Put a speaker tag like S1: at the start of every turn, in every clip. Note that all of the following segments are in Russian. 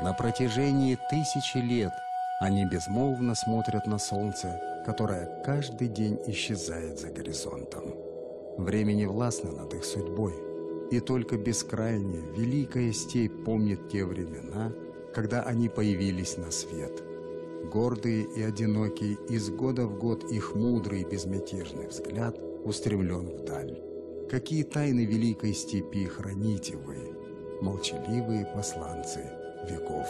S1: На протяжении тысячи лет они безмолвно смотрят на солнце, которое каждый день исчезает за горизонтом. Время не властно над их судьбой, и только бескрайняя, великая степь помнит те времена, когда они появились на свет. Гордые и одинокие, из года в год их мудрый и безмятежный взгляд устремлен вдаль. Какие тайны великой степи храните вы, молчаливые посланцы веков.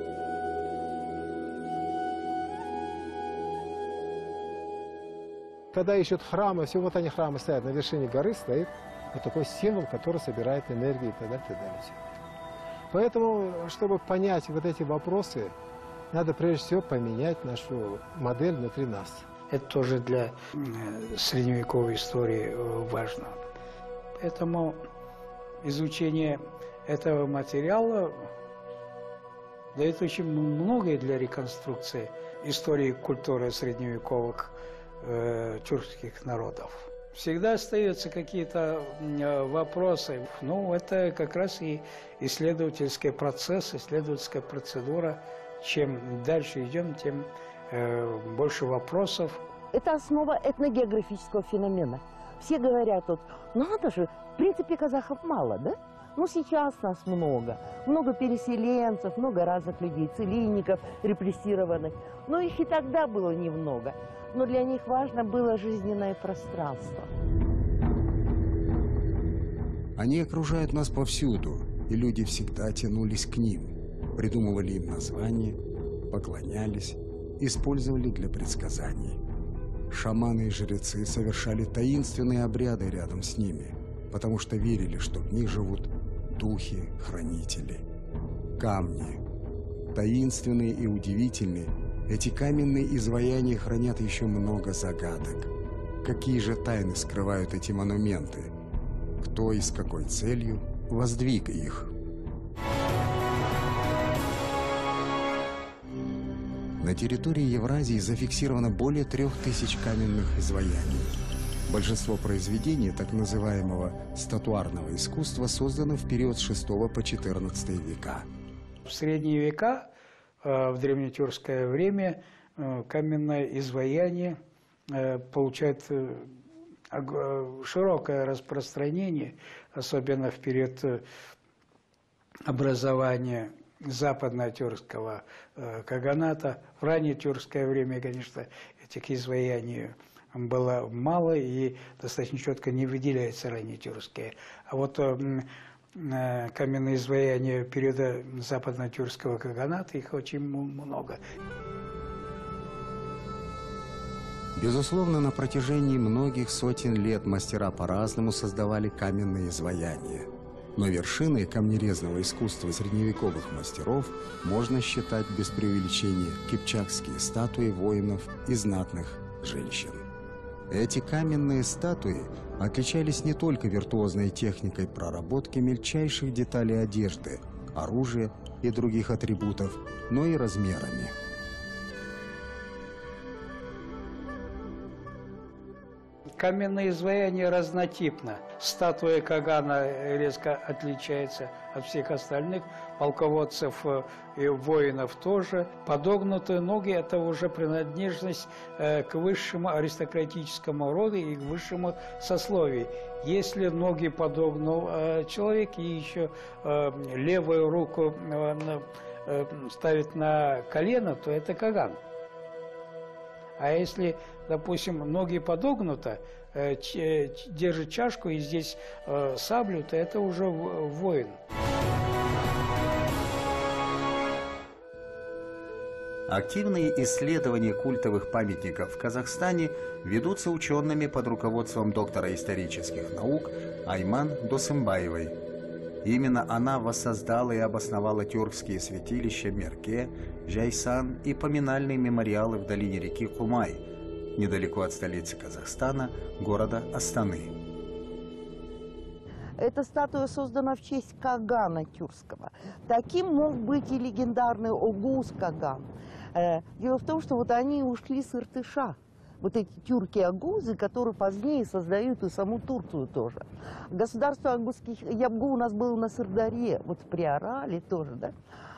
S2: Когда ищут храмы, все вот они храмы стоят, на вершине горы стоит вот такой символ, который собирает энергию и так далее, и так далее. Поэтому, чтобы понять вот эти вопросы, надо прежде всего поменять нашу модель внутри нас.
S3: Это тоже для средневековой истории важно. Поэтому изучение этого материала дает очень многое для реконструкции истории культуры средневековых тюркских народов. Всегда остаются какие-то вопросы. Ну, это как раз и исследовательский процесс, исследовательская процедура. Чем дальше идем, тем больше вопросов.
S4: Это основа этногеографического феномена. Все говорят, вот, надо же, в принципе, казахов мало, да? Ну, сейчас нас много. Много переселенцев, много разных людей, целинников, репрессированных. Но их и тогда было немного. Но для них важно было жизненное пространство.
S1: Они окружают нас повсюду, и люди всегда тянулись к ним, придумывали им названия, поклонялись, использовали для предсказаний. Шаманы и жрецы совершали таинственные обряды рядом с ними, потому что верили, что в них живут духи, хранители. Камни. Таинственные и удивительные, эти каменные изваяния хранят еще много загадок. Какие же тайны скрывают эти монументы? Кто и с какой целью воздвиг их? На территории Евразии зафиксировано более 3000 каменных изваяний. Большинство произведений так называемого статуарного искусства создано в период с 6 по 14 века.
S3: В средние века, в древнетюркское время, каменное изваяние получает широкое распространение, особенно в период образования западно-тюркского каганата. В раннетюркское время, конечно, этих изваяний было мало и достаточно четко не выделяется раннетюркские. А вот каменные изваяния периода западно-тюркского каганата, их очень много.
S1: Безусловно, на протяжении многих сотен лет мастера по-разному создавали каменные изваяния. Но вершиной камнерезного искусства средневековых мастеров можно считать без преувеличения кипчакские статуи воинов и знатных женщин. Эти каменные статуи отличались не только виртуозной техникой проработки мельчайших деталей одежды, оружия и других атрибутов, но и размерами.
S3: Каменное изваяние разнотипно. Статуя Кагана резко отличается от всех остальных, полководцев и воинов тоже. Подогнутые ноги – это уже принадлежность к высшему аристократическому роду и к высшему сословию. Если ноги подогнул человек и еще левую руку ставит на колено, то это Каган. А если, допустим, ноги подогнуто, держит чашку и здесь саблю, то это уже воин.
S1: Активные исследования культовых памятников в Казахстане ведутся учеными под руководством доктора исторических наук Айман Досымбаевой. Именно она воссоздала и обосновала тюркские святилища Мерке, Жайсан и поминальные мемориалы в долине реки Кумай, недалеко от столицы Казахстана, города Астаны.
S4: Эта статуя создана в честь Кагана тюркского. Таким мог быть и легендарный Огуз Каган. Дело в том, что вот они ушли с Иртыша. Вот эти тюрки-агузы, которые позднее создают и саму Турцию тоже. Государство агузских Ябгу у нас было на Сырдарье, вот в Приорале тоже, да.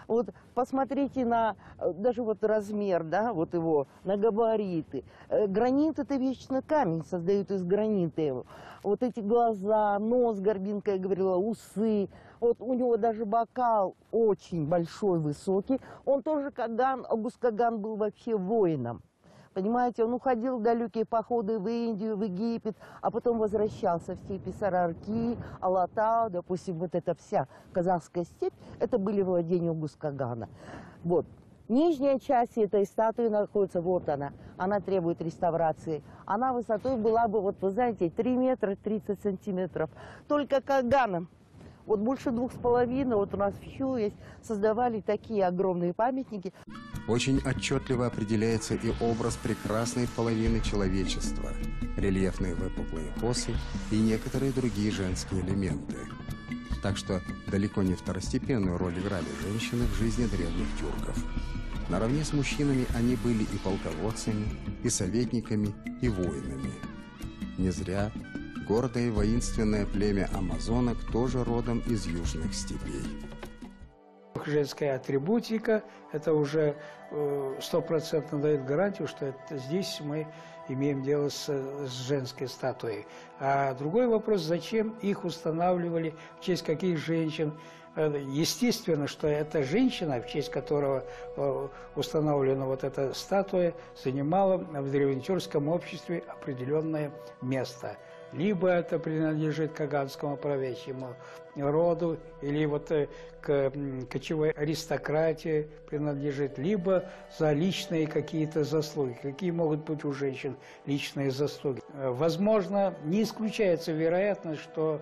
S4: Вот посмотрите на даже вот размер, да, вот его, на габариты. Гранит — это вечный камень, создают из гранита его. Вот эти глаза, нос, горбинка, я говорила, усы. Вот у него даже бокал очень большой, высокий. Он тоже Каган, Огуст Каган был вообще воином. Понимаете, он уходил в далекие походы в Индию, в Египет, а потом возвращался в степи Сарарки, Алатау, допустим, вот эта вся казахская степь, это были владения Огуст Кагана. Вот. Нижняя часть этой статуи находится, вот она требует реставрации. Она высотой была бы, вот вы знаете, 3 метра 30 сантиметров. Только Каганом. Вот больше 2,5, вот у нас в Чу есть, создавали такие огромные памятники.
S1: Очень отчетливо определяется и образ прекрасной половины человечества, рельефные выпуклые косы и некоторые другие женские элементы. Так что далеко не второстепенную роль играли женщины в жизни древних тюрков. Наравне с мужчинами они были и полководцами, и советниками, и воинами. Не зря гордое и воинственное племя амазонок тоже родом из южных степей.
S3: Женская атрибутика, это уже 100% дает гарантию, что это, здесь мы имеем дело с женской статуей. А другой вопрос, зачем их устанавливали, в честь каких женщин. Естественно, что эта женщина, в честь которого установлена вот эта статуя, занимала в древнетюркском обществе определенное место. Либо это принадлежит каганскому правящему роду, или вот к кочевой аристократии принадлежит, либо за личные какие-то заслуги. Какие могут быть у женщин личные заслуги? Возможно, не исключается вероятность, что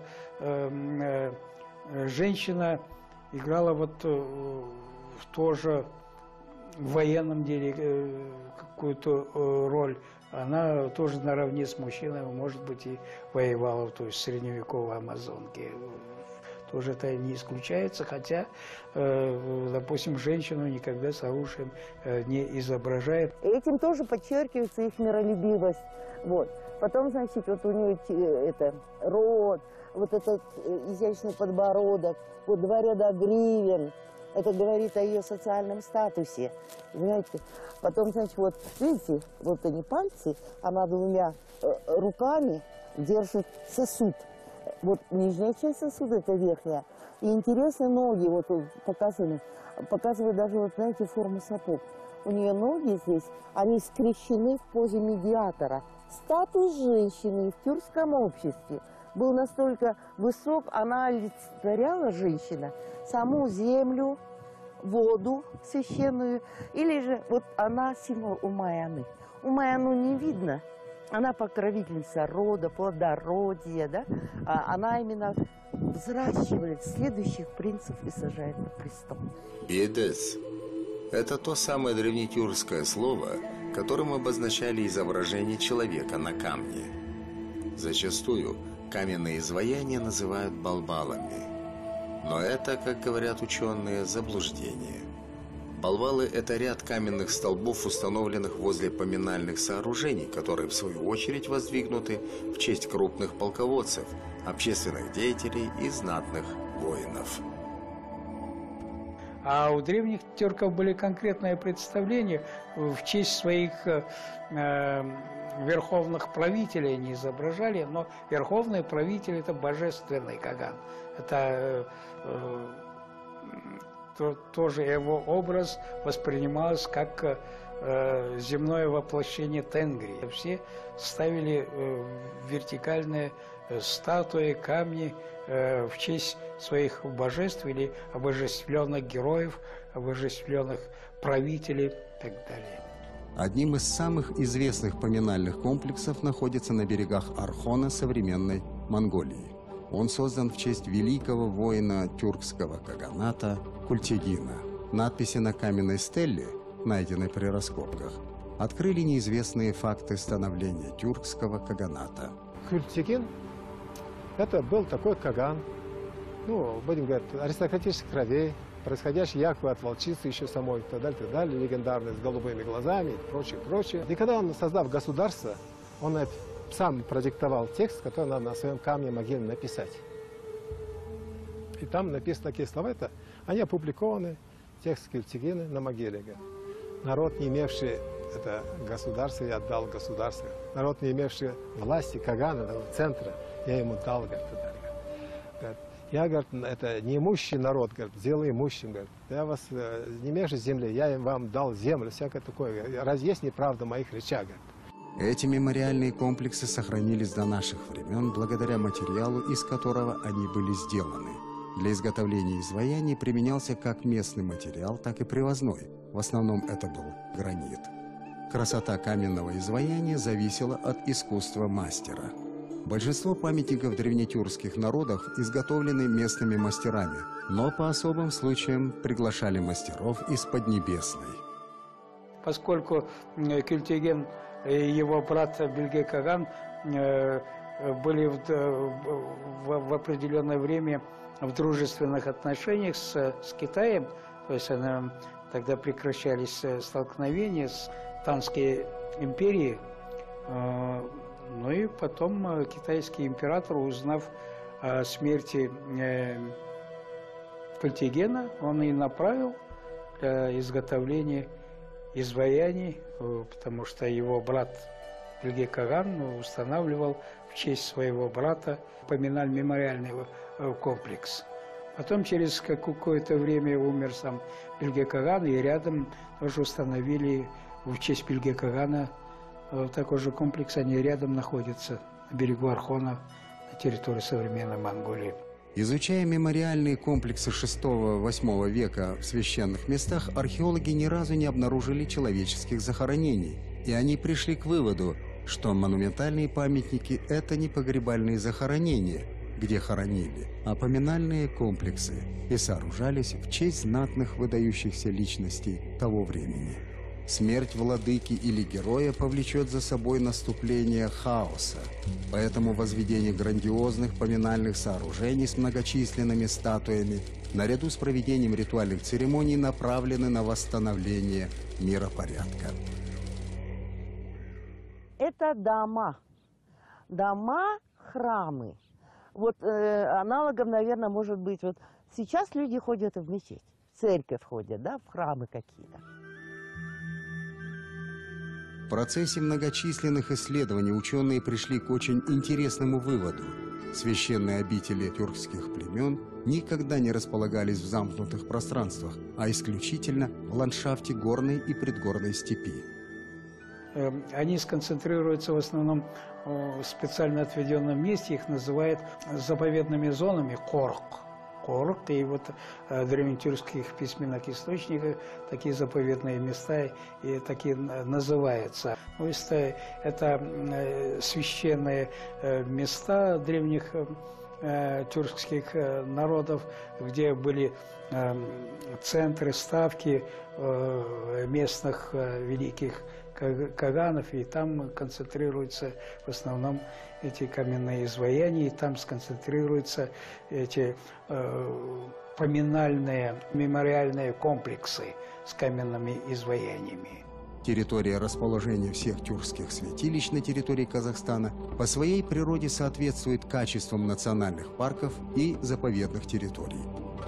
S3: женщина играла вот тоже в военном деле какую-то роль. Она тоже наравне с мужчинами, может быть, и воевала, то есть в средневековой амазонке. Тоже это не исключается, хотя, допустим, женщину никогда с оружием не изображает.
S4: Этим тоже подчеркивается их миролюбивость. Вот. Потом, значит, вот у нее это рот, вот этот изящный подбородок, вот 2 ряда гривен. Это говорит о ее социальном статусе, понимаете? Потом, значит, вот, видите, вот они пальцы, она 2 руками держит сосуд. Вот нижняя часть сосуда, это верхняя. И интересные ноги, вот показаны, показывают даже, вот, знаете, форму сапог. У нее ноги здесь, они скрещены в позе медиатора. Статус женщины в тюркском обществе был настолько высок, она олицетворяла, женщина, саму землю, воду священную, или же вот она символ Умаяны. Умаяну не видно, она покровительница рода, плодородия, да? Она именно взращивает следующих принцев и сажает на престол.
S5: Бедес – это то самое древнетюркское слово, которым обозначали изображение человека на камне. Зачастую каменные изваяния называют балбалами. Но это, как говорят ученые, заблуждение. Балбалы – это ряд каменных столбов, установленных возле поминальных сооружений, которые, в свою очередь, воздвигнуты в честь крупных полководцев, общественных деятелей и знатных воинов.
S3: А у древних тюрков были конкретные представления в честь своих верховных правителей не изображали, но верховный правитель – это божественный Каган. Это тоже его образ воспринимался как земное воплощение Тенгри. Все ставили вертикальные статуи, камни в честь своих божеств или обожествленных героев, обожествленных правителей и так далее.
S1: Одним из самых известных поминальных комплексов находится на берегах Орхона современной Монголии. Он создан в честь великого воина тюркского каганата Культигина. Надписи на каменной стелле, найденной при раскопках, открыли неизвестные факты становления тюркского каганата.
S2: Культигин – это был такой каган, ну, будем говорить, аристократических кровей, происходящий якобы от волчицы еще самой, и так далее, легендарный, с голубыми глазами и прочее, прочее. И когда он, создав государство, он сам продиктовал текст, который надо на своем камне могиле написать. И там написаны такие слова, они опубликованы текст Кельтигена на могиле. Говорит. Народ, не имевший это государство, я отдал государство. Народ, не имевший власти, Кагана, центра, я ему дал. Говорит, говорит, я, говорит, это неимущий народ, говорит, сделал имущим. Говорит. Я вас, не имевший земли, я вам дал землю, всякое такое. Раз есть неправда в моих речах. Говорит.
S1: Эти мемориальные комплексы сохранились до наших времен благодаря материалу, из которого они были сделаны. Для изготовления изваяний применялся как местный материал, так и привозной. В основном это был гранит. Красота каменного изваяния зависела от искусства мастера. Большинство памятников древнетюркских народов изготовлены местными мастерами, но по особым случаям приглашали мастеров из Поднебесной.
S3: Поскольку Кельтиген и его брат Бельге Каган были в определенное время в дружественных отношениях с Китаем, то есть тогда прекращались столкновения с Танской империей, ну и потом китайский император, узнав о смерти Кельтигена, он и направил для изготовления изваяний, потому что его брат Бельге Каган устанавливал в честь своего брата поминально-мемориальный комплекс. Потом через какое-то время умер сам Бельге Каган, и рядом тоже установили в честь Бельге Кагана такой же комплекс. Они рядом находятся на берегу Архона, на территории современной Монголии.
S1: Изучая мемориальные комплексы VI-VIII века в священных местах, археологи ни разу не обнаружили человеческих захоронений. И они пришли к выводу, что монументальные памятники – это не погребальные захоронения, где хоронили, а поминальные комплексы, и сооружались в честь знатных выдающихся личностей того времени. Смерть владыки или героя повлечет за собой наступление хаоса. Поэтому возведение грандиозных поминальных сооружений с многочисленными статуями наряду с проведением ритуальных церемоний направлены на восстановление миропорядка.
S4: Это дома. Дома, храмы. Вот аналогом, наверное, может быть, вот сейчас люди ходят в мечеть, в церковь ходят, да, в храмы какие-то.
S1: В процессе многочисленных исследований ученые пришли к очень интересному выводу. Священные обители тюркских племен никогда не располагались в замкнутых пространствах, а исключительно в ландшафте горной и предгорной степи.
S3: Они сконцентрируются в основном в специально отведенном месте, их называют заповедными зонами корк. Корк, и вот в древнетюркских письменных источниках такие заповедные места и такие называются. То есть это священные места древних тюркских народов, где были центры, ставки местных великих каганов, и там концентрируются в основном эти каменные изваяния, и там сконцентрируются эти поминальные, мемориальные комплексы с каменными изваяниями.
S1: Территория расположения всех тюркских святилищ на территории Казахстана по своей природе соответствует качествам национальных парков и заповедных территорий.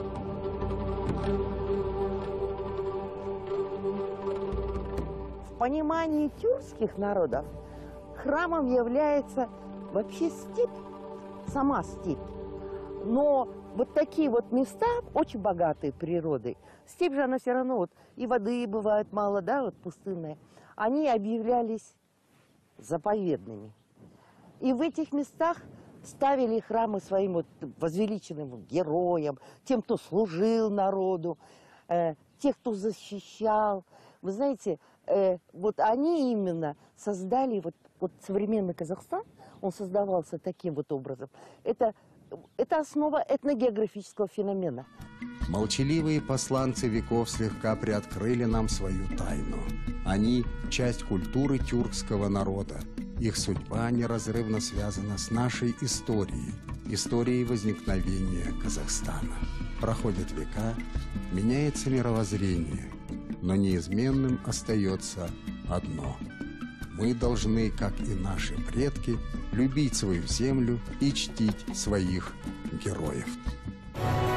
S4: В понимании тюркских народов храмом является вообще степь, сама степь. Но вот такие вот места очень богатые природой. Степь же она все равно, вот и воды бывает мало, да, вот пустынная. Они объявлялись заповедными. И в этих местах ставили храмы своим вот возвеличенным героям, тем, кто служил народу, тех, кто защищал. Вы знаете, вот они именно создали, вот современный Казахстан, он создавался таким вот образом. Это основа этногеографического феномена.
S1: Молчаливые посланцы веков слегка приоткрыли нам свою тайну. Они – часть культуры тюркского народа. Их судьба неразрывно связана с нашей историей, историей возникновения Казахстана. Проходят века, меняется мировоззрение, но неизменным остается одно. Мы должны, как и наши предки, любить свою землю и чтить своих героев.